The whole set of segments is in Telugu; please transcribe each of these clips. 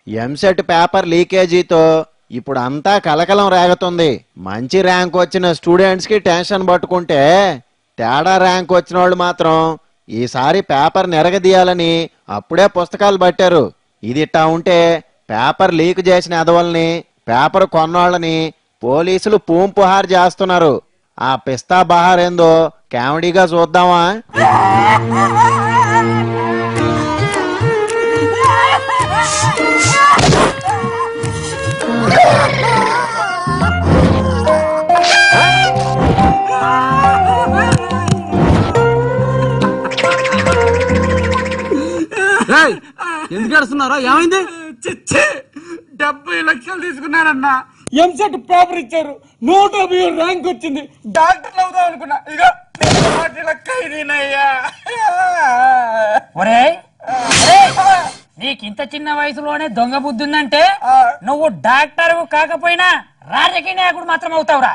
ఎంసెట్ పేపర్ లీకేజీతో ఇప్పుడు అంతా కలకలం రేగుతుంది. మంచి ర్యాంక్ వచ్చిన స్టూడెంట్స్ కి టెన్షన్ పట్టుకుంటే తేడా ర్యాంక్ వచ్చిన వాళ్ళు మాత్రం ఈసారి పేపర్ నెరగదీయాలని అప్పుడే పుస్తకాలు పట్టారు. ఇది ఇట్టా ఉంటే పేపర్ లీక్ చేసిన ఎదవల్ని పేపర్ కొన్నోళ్ళని పోలీసులు పూంపుహార్ చేస్తున్నారు. ఆ పిస్తా బహార్ ఏందో కామెడీగా చూద్దామా? ఎందుకు ఏడుస్తున్నారా? ఏమైంది? 70 లక్షలు తీసుకున్నానన్నా. ఎంసెట్ పేపర్ ఇచ్చారు, 150 ర్యాంక్ వచ్చింది. డాక్టర్ అవుదాం అనుకున్నా, ఇక 40 లక్షయ్యా. ఒరే నీకింత చిన్న వయసులోనే దొంగ బుద్ధి ఉందంటే నువ్వు డాక్టర్ కాకపోయినా రాజకీయ నాయకుడు మాత్రం అవుతావురా.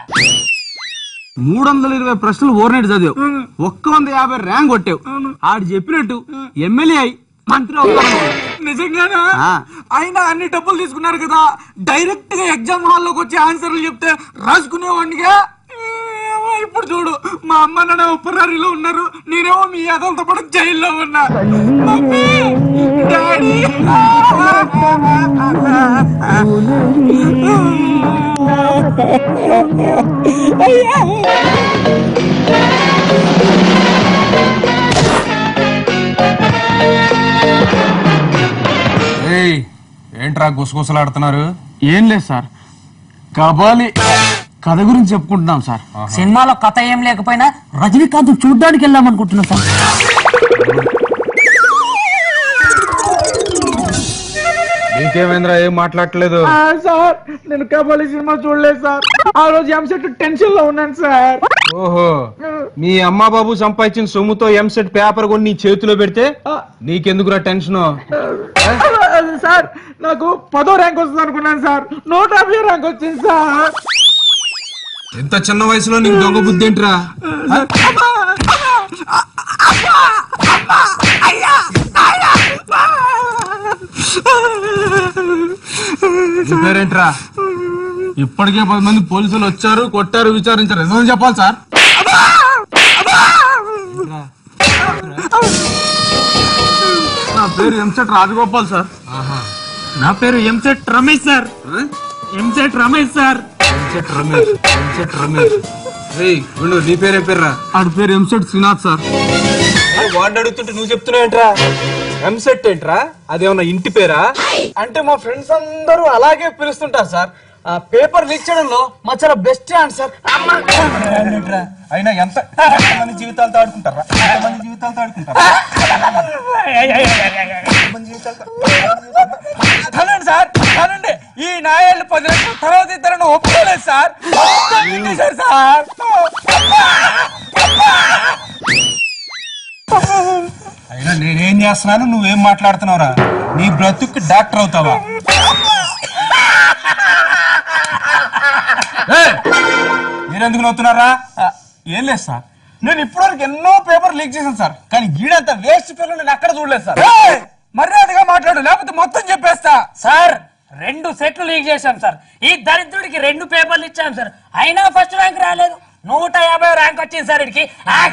320 ప్రశ్నలు ఓర్నేటి చదివావు, 150 ర్యాంక్ కొట్టావు. ఆడు చెప్పినట్టు ఎమ్మెల్యే అయి మంత్రి అవుతావు. నిజంగానా? అయినా అన్ని డబ్బులు తీసుకున్నారు కదా, డైరెక్ట్ గా ఎగ్జామ్ హాల్లోకి వచ్చి ఆన్సర్లు చెప్తే రాసుకునేవాడిగా. ఇప్పుడు చూడు, మా అమ్మ నాన్న ఉప్పరారిలో ఉన్నారు, నేనేమో మీ యాదవులతో పాటు జైల్లో ఉన్నా. డాడీ ఏంట్రా గుసగుసలాడుతున్నారు? ఏం లేదు సార్, కబాలి కథ గురించి చెప్పుకుంటున్నాం సార్. సినిమాలో కథ ఏం లేకపోయినా రజనీకాంత్ చూడ్డానికి వెళ్దాం అనుకుంటున్నా సార్. ఇంకేమైందిరా, ఏం మాట్లాడలేదు? సార్ నేను కబాలి సినిమా చూడలేదు సార్, ఆ రోజు ఎంసెట్ టెన్షన్ లో ఉన్నాను సార్. ఓహో, మీ అమ్మా బాబు సంపాదించిన సొమ్ముతో ఎంసెట్ పేపర్ కొని నీ చేతిలో పెడితే నీకెందుకురా టెన్షన్? సార్ నాకు 10వ ర్యాంక్ వస్తుంది అనుకున్నాను సార్, 150 ర్యాంక్ వచ్చింది సార్. ఎంత చిన్న వయసులో నీకు దొంగ బుద్ధి ఏంట్రా? పేరేంట్రా? ఇప్పటికే 10 మంది పోలీసులు వచ్చారు, కొట్టారు, విచారించారు. నిజం చెప్పాలి సార్. నా పేరు ఎంసెట్ రాజగోపాల్ సార్. నా పేరు ఎంసెట్ రమేష్ సార్. ఎంసెట్ రమేష్ సార్. ఎంసెట్ రమేష్, ఎంసెట్ రమేష్. నీ పేరేం పేర్రా? ఆడి పేరు ఎంసెట్ శ్రీనాథ్ సార్. వాడిని అడుగుతుంటే నువ్వు చెప్తున్నావు ఏంట్రా? ఎంసెట్ ఏంట్రా? అదేమన్నా ఇంటి పేరా? అంటే మా ఫ్రెండ్స్ అందరూ అలాగే పిలుస్తుంటారు సార్. ఆ పేపర్ లీక్ చేయడంలో మా చాలా బెస్ట్ ఆన్సర్. అయినా ఎంత మంది జీవితాలతో ఆడుకుంటారా? మంది జీవితాలతో ఆడుకుంటారా? సార్ కానండి, ఈ నాయాళ్ళు 10 లక్షల తర్వాత ఇద్దరు ఒప్పుకోలేదు సార్. సార్ అయినా నేనేం చేస్తున్నాను, నువ్వేం మాట్లాడుతున్నావురా? నీ బ్రతుక్కి డాక్టర్ అవుతావా? మీరెందుకు నవ్వుతున్నారా? ఏం లేదు సార్, నేను ఇప్పటివరకు ఎన్నో పేపర్ లీక్ చేశాను సార్, కానీ గీడంత వేస్ట్ పేపర్ నేను అక్కడ చూడలేదు సార్. మర్యాదగా మాట్లాడు, లేకపోతే మొత్తం చెప్పేస్తా. సార్ 2 సెట్లు లీక్ చేశాం సార్. ఈ దరిద్రుడికి 2 పేపర్లు ఇచ్చాం సార్, అయినా ఫస్ట్ ర్యాంక్ రాలేదు. 150 ర్యాంక్ వచ్చింది సార్ ఇడికి.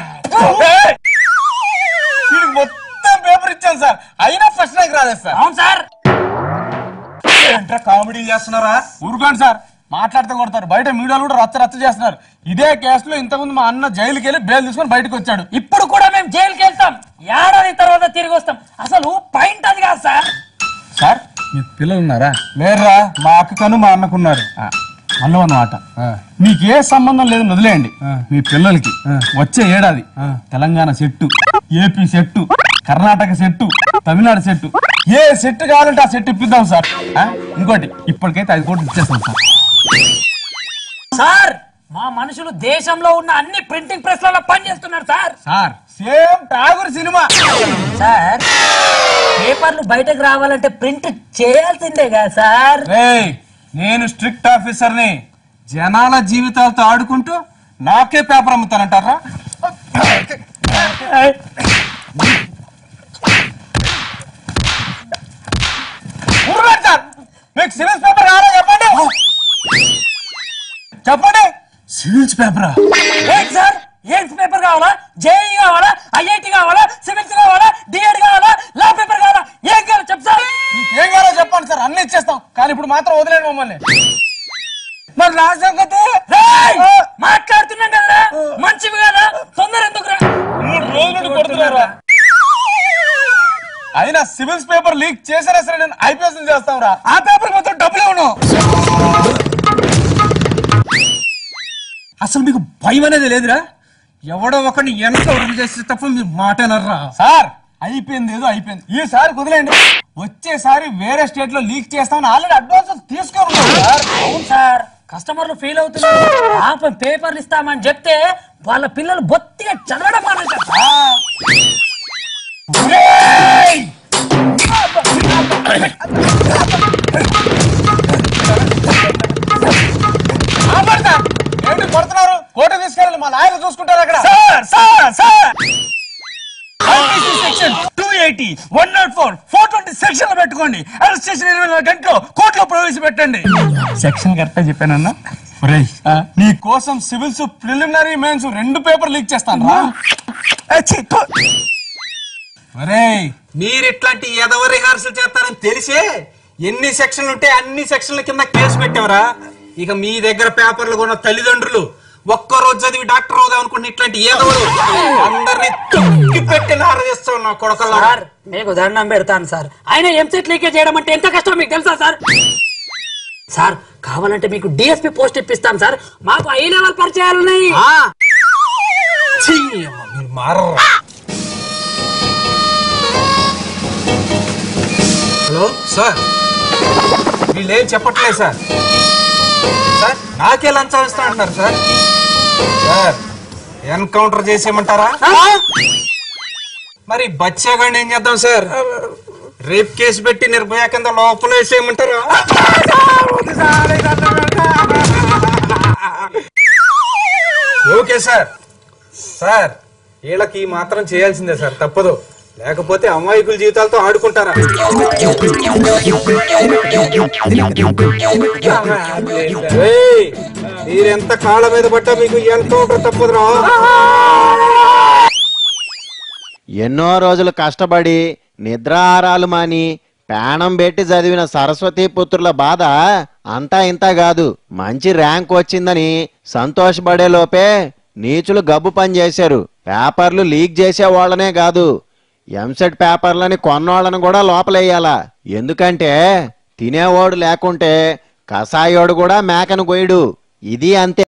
మొత్తం పేపర్ ఇచ్చాను సార్, అయినా ఫస్ట్ ర్యాంక్ రాలేదు సార్. అవును సార్. కామెడీ చేస్తున్నారా? ఊరుకోండి సార్, మాట్లాడితే కొడతారు. బయట మీడియాలు కూడా రచ్చ చేస్తున్నారు. ఇదే కేసులో ఇంతకుముందు మా అన్న జైలుకి వెళ్ళి బెయిల్ తీసుకొని బయటకు వచ్చాడు. ఇప్పుడు కూడా మేము జైలుకి వెళ్తాం, ఏడాది తర్వాత తిరిగి వస్తాం. అసలు పాయింట్ అది కాదు సార్. సార్ మీ పిల్లలు ఉన్నారా? లేరురా, మా అక్కను మా అన్నకున్నారు. అన్న అన్నమాట. మీకు ఏ సంబంధం లేదని వదిలేయండి. మీ పిల్లలకి వచ్చే ఏడాది Telangana set, AP set, Karnataka set, Tamil Nadu set, ఏ సెట్ కావాలంటే ఆ సెట్ ఇప్పిద్దాం సార్. ఇంకోటి, ఇప్పటికైతే 5 కోట్లు ఇచ్చేస్తాం సార్. సార్ మా మనుషులు దేశంలో ఉన్న అన్ని ప్రింటింగ్ ప్రెస్లలో పనిచేస్తున్నారు సార్. Sir same Tagore cinema sir. పేపర్లు బయటకు రావాలంటే ప్రింట్ చేయాల్సిందే కదా సార్. నేను స్ట్రిక్ట్ ఆఫీసర్ని. జనాల జీవితాలతో ఆడుకుంటూ నాకే పేపర్ అమ్ముతానంటారా? మీకు సివిల్స్ పేపర్ కావాలా చెప్పండి చెప్పండి. సివిల్స్ పేపరా? ఏంటి సార్ ఏంటి పేపర్ కావాలా? జేఈ కావాలా? ఐఐటి కావాలా? సివిల్స్ కావాలా? డిఎడ్ కావాలా? లా పేపర్ కావాలా? ఏం కావాలో చెప్పు సార్. ఏం కావాలో చెప్పండి సార్, అన్ని ఇచ్చేస్తాం. కానీ ఇప్పుడు మాత్రం వదిలేండి మమ్మల్ని. మరి నా సంగతి మాట్లాడుతున్నాం కదరా, మంచివి కదా, తొందర ఎందుకు? 3 రోజుల నుండి కొడుతున్నారా? అయినా సివిల్స్ పేపర్ లీక్ చేసినా సరే నేను ఐపీఎస్ చేస్తావురా. ఆ పేపర్ మొత్తం డబ్బులు ఇవ్వను. అసలు మీకు భయం అనేది లేదురా? ఎవడో ఒకరిని ఎంత వరకు చేస్తే తప్ప మీరు మాటనర్రా. సార్ అయిపోయింది, ఏదో అయిపోయింది. ఈసారి కుదిలేండి. వచ్చేసారి వేరే స్టేట్ లో లీక్ చేస్తామని ఆల్రెడీ అడ్వాన్స్ తీసుకోరు సార్. అవును సార్, కస్టమర్లు ఫీల్ అవుతున్నారు. పాపం పేపర్లు ఇస్తామని చెప్తే వాళ్ళ పిల్లలు బొత్తిగా చదవడం మానేశారు. ఏంటి కొడుతున్నారు? కోర్టు తీసుకెళ్ళి మా లాయర్లు చూసుకుంటారు అక్కడ. సెక్షన్ 280, 104, 420 సెక్షన్ పెట్టుకోండి. అరెస్ట్ చేసిన 24 గంటలు కోర్టులో ప్రవేశపెట్టండి. సెక్షన్ కరెక్ట్ చెప్పానన్నా. నీ కోసం civils preliminary mains 2 paper leak చేస్తాను. మీరు ఇట్లాంటి ఎదవ రిహార్సల్ చేస్తారని తెలిసే ఎన్ని సెక్షన్లు ఉంటే అన్ని సెక్షన్ల కింద కేసు పెట్టావరా. ఇక మీ దగ్గర పేపర్లు కొన్న తల్లిదండ్రులు ఒక్కరోజు చదివి డాక్టర్ అవుదాం అనుకుంటే ఇట్లాంటి ఏదోలు అందరినీ తొక్కి పెట్టి నారదిస్తావు నా కొడకల్లా. సార్ మీకు దండం పెడతాను సార్. ఆయన ఎంసెట్ లీకేజ్ చేయడం అంటే ఎంత కష్టం మీకు తెలుసా సార్? సార్ కావాలంటే మీకు డిఎస్పీ పోస్ట్ ఇప్పిస్తాం సార్. మాకు హై లెవెల్ పరిచయాలు ఉన్నాయి. మీరు మారరా? హలో సార్, వీళ్ళేం చెప్పట్లేదు సార్. సార్ నాకే లంచం ఇస్తా అంటున్నారు సార్. Sir encounter చేసేయమంటారా? మరి బచ్చాగాడిని ఏం చేద్దాం సార్? రేప్ కేసు పెట్టి నిర్భయ కింద లోపల వేసేయమంటారా? Okay sir. సార్ వీళ్ళకి మాత్రం చేయాల్సిందే సార్, తప్పదు. లేకపోతే అమాయకుల జీవితాలతో ఆడుకుంటారా? మీరెంత కాళ్ళ మీద పట్టా మీకు ఎన్కౌంటర్ తప్పదురా. ఎన్నో రోజులు కష్టపడి నిద్రాహారాలు మాని ప్రాణం పెట్టి చదివిన సరస్వతి పుత్రుల బాధ అంతా ఇంత కాదు. మంచి ర్యాంక్ వచ్చిందని సంతోషపడే లోపే నీచులు గబ్బు పని చేశారు. పేపర్లు లీక్ చేసే వాళ్ళనే కాదు, ఎంసెట్ పేపర్లని కొన్నోళ్ళని కూడా లోపలేయాలా. ఎందుకంటే తినేవాడు లేకుంటే కసాయోడు కూడా మేకను కొయ్యడు. ఇది అంతే.